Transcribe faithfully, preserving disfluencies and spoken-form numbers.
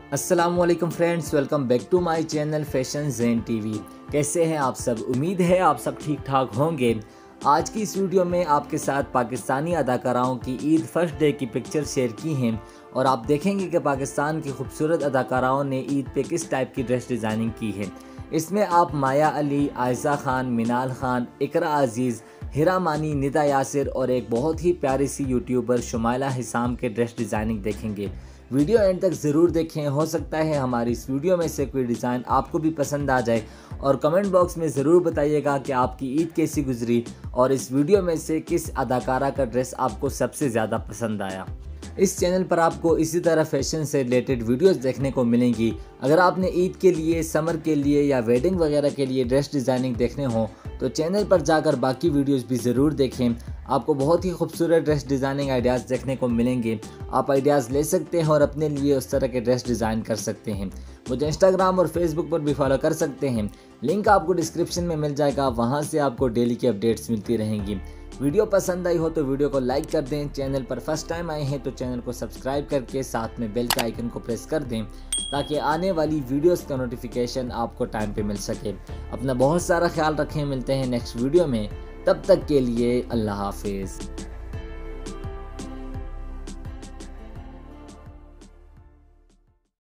अस्सलामुअलैकुम friends, welcome back to my channel Fashion Zen TV. कैसे हैं आप सब? उम्मीद है आप सब ठीक ठाक होंगे। आज की इस वीडियो में आपके साथ पाकिस्तानी अदाकाराओं की ईद फर्स्ट डे की पिक्चर शेयर की हैं और आप देखेंगे कि पाकिस्तान की खूबसूरत अदाकाराओं ने ईद पे किस टाइप की ड्रेस डिज़ाइनिंग की है। इसमें आप माया अली, आयशा खान, मिनाल खान, इकरा अजीज़, हिरा मानी, निदा यासिर और एक बहुत ही प्यारी सी यूट्यूबर शुमाइला हिसाम के ड्रेस डिज़ाइनिंग देखेंगे। वीडियो एंड तक ज़रूर देखें, हो सकता है हमारी इस वीडियो में से कोई डिज़ाइन आपको भी पसंद आ जाए। और कमेंट बॉक्स में ज़रूर बताइएगा कि आपकी ईद कैसी गुजरी और इस वीडियो में से किस अदाकारा का ड्रेस आपको सबसे ज़्यादा पसंद आया। इस चैनल पर आपको इसी तरह फैशन से रिलेटेड वीडियोस देखने को मिलेंगी। अगर आपने ईद के लिए, समर के लिए या वेडिंग वगैरह के लिए ड्रेस डिज़ाइनिंग देखने हो तो चैनल पर जाकर बाकी वीडियोस भी ज़रूर देखें। आपको बहुत ही खूबसूरत ड्रेस डिज़ाइनिंग आइडियाज़ देखने को मिलेंगे। आप आइडियाज़ ले सकते हैं और अपने लिए उस तरह के ड्रेस डिज़ाइन कर सकते हैं। मुझे इंस्टाग्राम और फेसबुक पर भी फॉलो कर सकते हैं, लिंक आपको डिस्क्रिप्शन में मिल जाएगा। वहाँ से आपको डेली की अपडेट्स मिलती रहेंगी। वीडियो पसंद आई हो तो वीडियो को लाइक कर दें। चैनल पर फर्स्ट टाइम आए हैं तो चैनल को सब्सक्राइब करके साथ में बेल के आइकन को प्रेस कर दें ताकि आने वाली वीडियोस का नोटिफिकेशन आपको टाइम पे मिल सके। अपना बहुत सारा ख्याल रखें। मिलते हैं नेक्स्ट वीडियो में, तब तक के लिए अल्लाह हाफिज़।